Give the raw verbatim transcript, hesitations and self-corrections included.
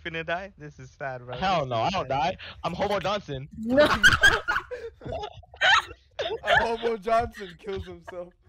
finna die? This is sad, bro. Hell This no, is I don't sad. die. I'm Hobo Johnson. No. Uh, Hobo Johnson kills himself.